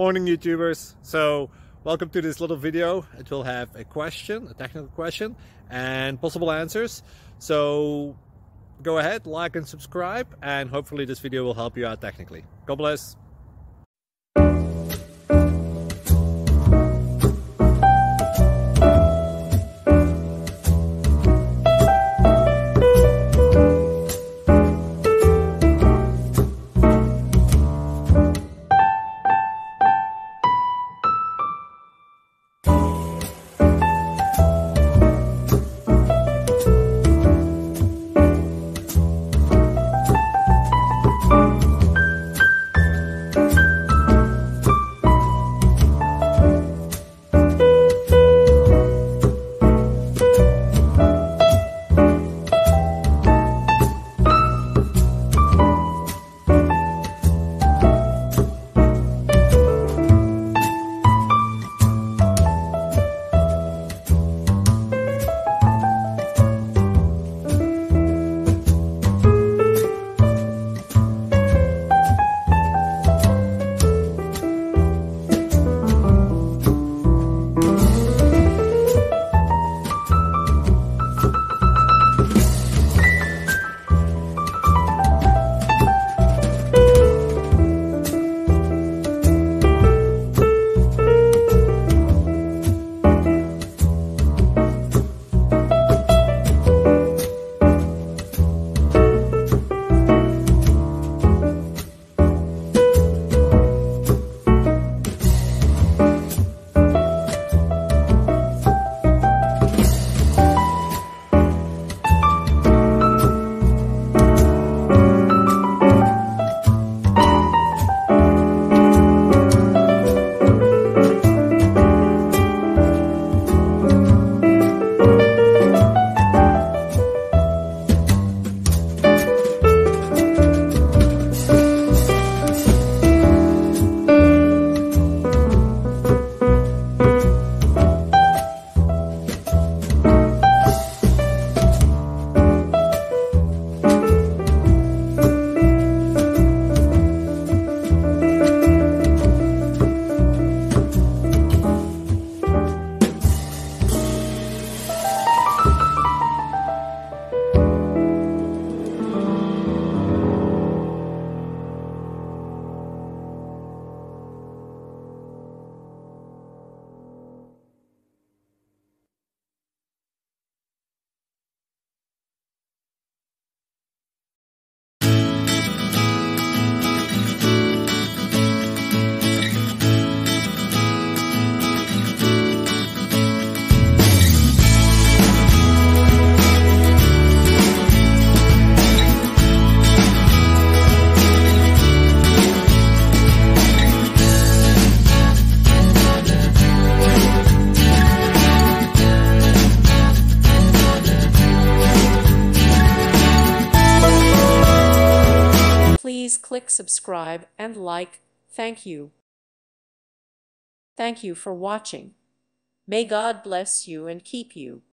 Morning YouTubers. So welcome to this little video. It will have a question, a technical question, and possible answers. So go ahead, like and subscribe, and hopefully this video will help you out technically. God bless. Please click subscribe and like. Thank you. Thank you for watching. May God bless you and keep you.